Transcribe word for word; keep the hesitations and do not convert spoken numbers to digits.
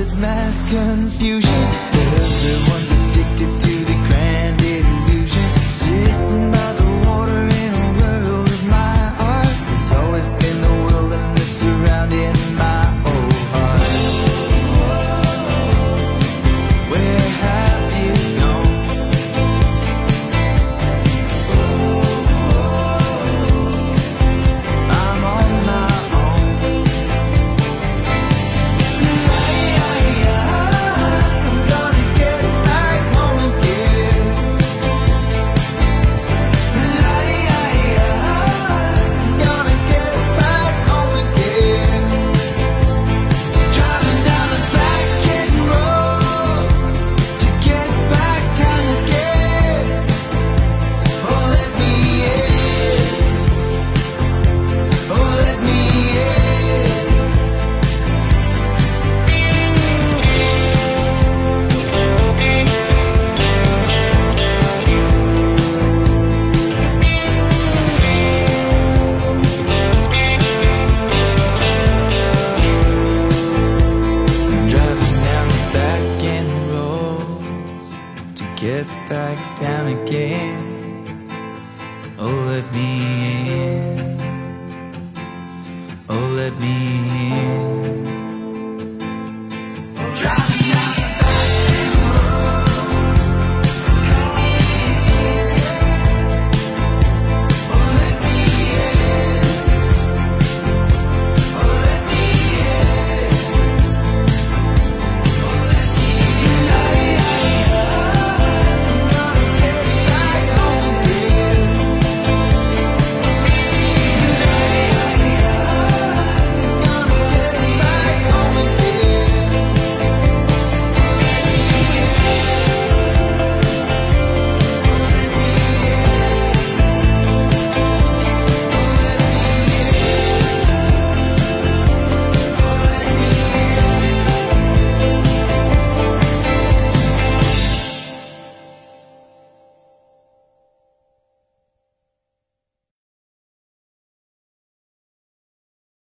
it's mass confusion. Everyone's addicted to the grand illusion. Sitting by the water in a world of my art. There's always been the wilderness surrounding my old heart. Where have you gone? I'm on my own. I'm gonna get back home again. I'm gonna get back home again. Driving down the back end road to get back down again. Oh, let me in. Oh, let me in. I'm driving down the back end roads to get back down again. Oh, let me